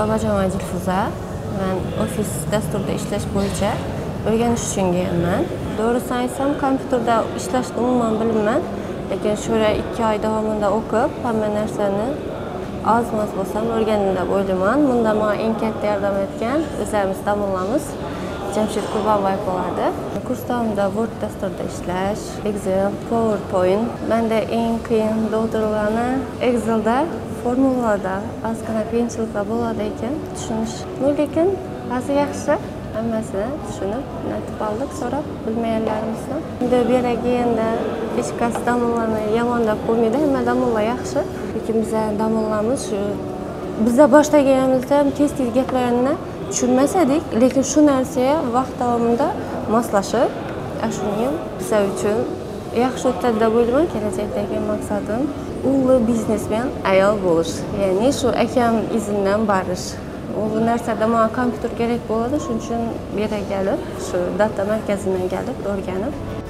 Babajon Dilfuza. Men ofis dasturida ishlash bo'yicha o'rganish uchun kelganman. Doğrusini aytsam, kompyuterda ishlashni umuman bilmayman. Lekin shura 2 oy davomida o'qib, hamma narsani oz-moz bo'lsam o'rgandim deb o'ylayman. Bunda menga eng katta yordam etgan o'zimiz tomonlamiz Jamshid Qurbonboyev bo'ladi. Kurs davomida Word dasturida ishlash, Excel, PowerPoint. Menda eng qiyin doktorlarni Excelda formulalarda ozgina qiyinchiliklar bo'ladi ekan, tushunish. Lekin hozir yaxshi. Hammasini tushunib, natib oldik, so'rab bilmaganlarimizni. Endi bu yerga kelganda hech qaysi tomonlarni yomon deb qo'ymaydi, hamma tomonlar yaxshi. Lekin bizning tomonlarimiz shu bizda boshlaganimizda tez-tez gaplarni tushunmasadik, lekin shu narsaga vaqt davomida moslashib, shuning ham bizlar uchun yaxshi o'tadi deb o'ylayman. Kelajakdagi maqsadim ulug' biznesmen ayol bo'lish. Ya'ni shu akam izidan borish. Bu narsada menga kompyuter kerak bo'ladi, shuning uchun bu yerga kelib, shu data markazidan kelib o'rganib